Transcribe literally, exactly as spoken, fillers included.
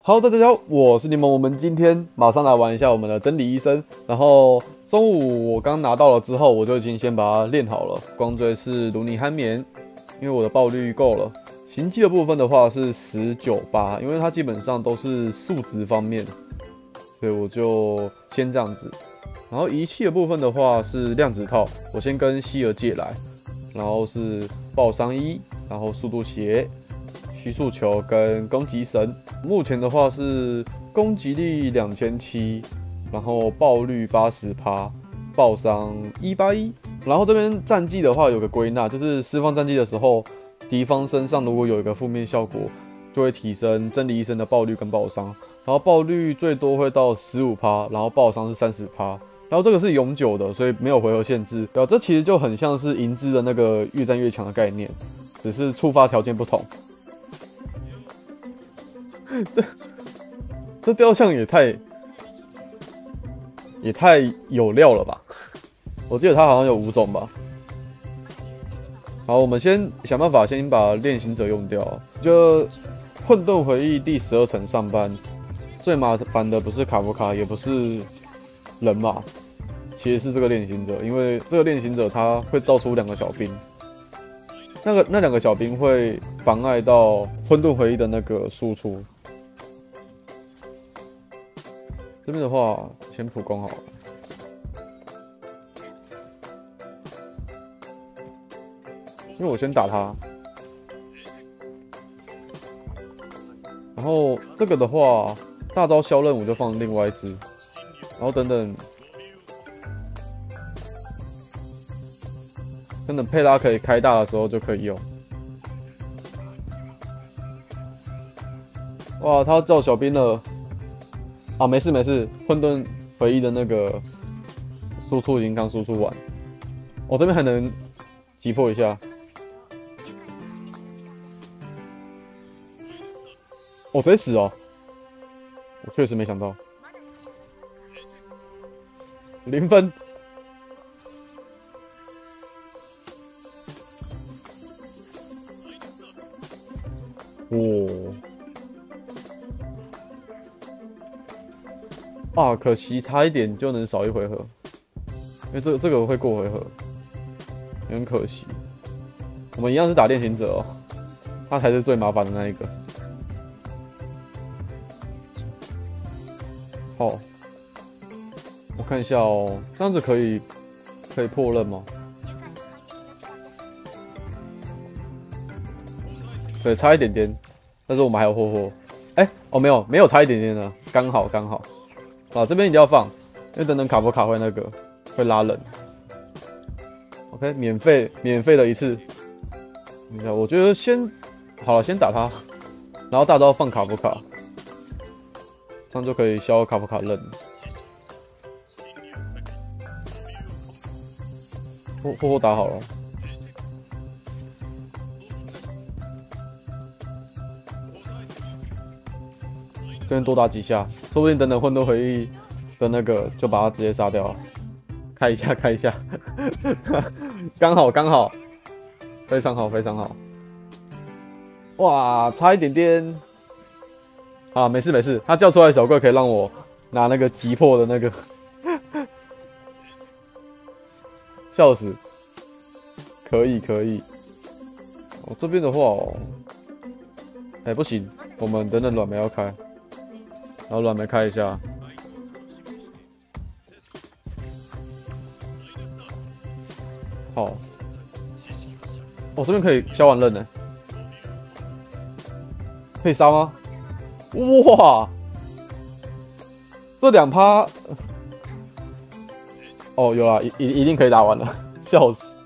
Hello， 大家好，我是柠檬。我们今天马上来玩一下我们的真理医生。然后中午我刚拿到了之后，我就已经先把它练好了。光追是卢尼酣眠，因为我的爆率够了。行技的部分的话是十九八，因为它基本上都是数值方面，所以我就先这样子。然后仪器的部分的话是量子套，我先跟希尔借来，然后是爆伤衣，然后速度鞋。 虚速球跟攻击神，目前的话是攻击力两千七，然后爆率八十趴，爆伤一八一。然后这边战绩的话有个归纳，就是释放战绩的时候，敌方身上如果有一个负面效果，就会提升真理医生的爆率跟爆伤。然后爆率最多会到十五趴，然后爆伤是三十趴。然后这个是永久的，所以没有回合限制。对啊，这其实就很像是银之的那个越战越强的概念，只是触发条件不同。 这这雕像也太也太有料了吧！我记得它好像有五种吧。好，我们先想办法先把练行者用掉。就混沌回忆第十二层上班，最麻烦的不是卡夫卡，也不是人马，其实是这个练行者，因为这个练行者他会造出两个小兵。 那个那两个小兵会妨碍到混沌回忆的那个输出。这边的话，先普攻好了。因为我先打他，然后这个的话，大招削刃我就放另外一只，然后等等。 等等，佩拉可以开大的时候就可以用。哇，他要叫小兵了啊！没事没事，混沌回忆的那个输出已经刚输出完，我、哦、这边还能击破一下。我、哦、直接死哦！我确实没想到，零分。 哦，啊，可惜差一点就能少一回合，因为这个这个会过回合，有点可惜。我们一样是打练行者哦，他才是最麻烦的那一个。好，我看一下哦，这样子可以可以破刃吗？ 对，差一点点，但是我们还有霍霍。哎、欸，哦，没有，没有差一点点的，刚好刚好。啊，这边一定要放，因为等等卡夫卡会那个会拉人。OK， 免费免费的一次。等一下，我觉得先好了，先打他，然后大招放卡夫卡，这样就可以消卡夫卡刃。霍霍霍打好了。 这边多打几下，说不定等等混沌回忆的那个就把他直接杀掉了。开一下，开一下，刚好刚好，非常好非常好。哇，差一点点。啊，没事没事，他叫出来的小怪可以让我拿那个击破的那个，笑死。可以可以。哦，这边的话哦，哎、欸、不行，我们等等软梅要开。 然后软梅开一下，好，我、哦、这边可以消完刃呢，可以杀吗？哇，这两趴，哦有啦，一一一定可以打完了，笑死！